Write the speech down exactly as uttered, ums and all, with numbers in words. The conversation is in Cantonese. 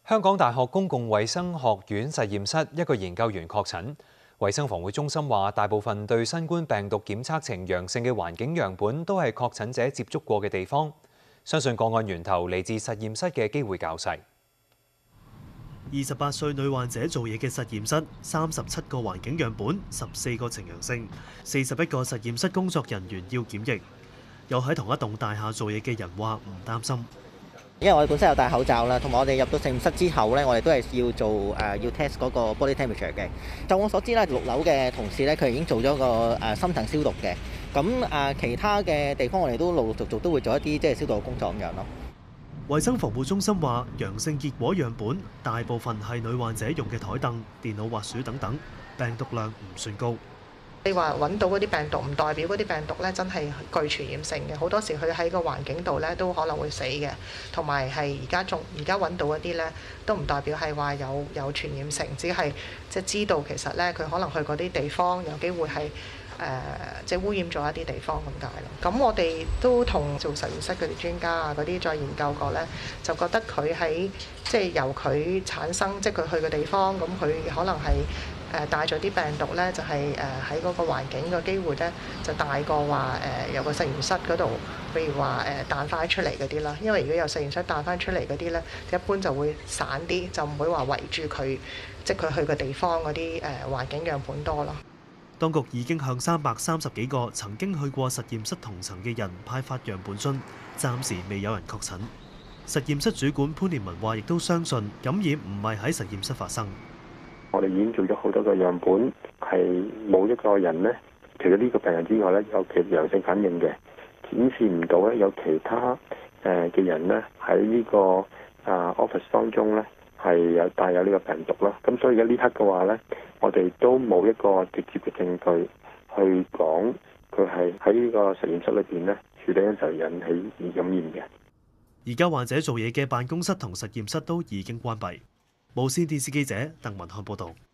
香港大學公共衛生學院實驗室一個研究員確診，衛生防護中心話，大部分對新冠病毒檢測呈陽性嘅環境樣本都係確診者接觸過嘅地方，相信個案源頭嚟自實驗室嘅機會較細。 二十八歲女患者做嘢嘅實驗室，三十七個環境樣本，十四個呈陽性，四十一個實驗室工作人員要檢疫。有喺同一棟大廈做嘢嘅人話唔擔心。 因為我哋本身有戴口罩啦，同埋我哋入到實驗室之後咧，我哋都係要做誒、呃、要 test 嗰個 body temperature 嘅。就我所知咧，六樓嘅同事咧，佢已經做咗個誒深層消毒嘅。咁誒、呃、其他嘅地方，我哋都陸陸續續都會做一啲即係消毒嘅工作咁樣咯。 衛生防護中心話，陽性結果樣本大部分係女患者用嘅台凳、電腦滑鼠等等，病毒量唔算高。 你話揾到嗰啲病毒唔代表嗰啲病毒咧真係具傳染性嘅，好多時佢喺個環境度咧都可能會死嘅，同埋係而家仲而家揾到嗰啲咧都唔代表係話有有傳染性，只係即係知道其實咧佢可能去嗰啲地方有機會係誒即係污染咗一啲地方咁解咯。咁我哋都同做實驗室嗰啲專家啊嗰啲再研究過咧，就覺得佢喺即係由佢產生，即係佢去嘅地方，咁佢可能係。誒帶咗啲病毒咧，就係誒喺嗰個環境嘅機會咧，就大過話誒有個實驗室嗰度，譬如話誒彈翻出嚟嗰啲啦。因為如果有實驗室彈翻出嚟嗰啲咧，一般就會散啲，就唔會話圍住佢，即係佢去嘅地方嗰啲誒環境樣本多咯。 當局已經向三百三十幾個曾經去過實驗室同層嘅人派發樣本樽，暫時未有人確診。實驗室主管潘連文話，亦都相信感染唔係喺實驗室發生。 我哋已經做咗好多個樣本，係冇一個人呢，除咗呢個病人之外呢，有其陽性反應嘅，顯示唔到咧有其他誒嘅人呢喺呢個啊 office 當中呢係有帶有呢個病毒啦。咁所以而家呢刻嘅話呢，我哋都冇一個直接嘅證據去講佢係喺呢個實驗室裏邊呢處理嘅時候引起感染嘅。 而家患者做嘢嘅辦公室同實驗室都已經關閉。無線電視記者鄧文漢報道。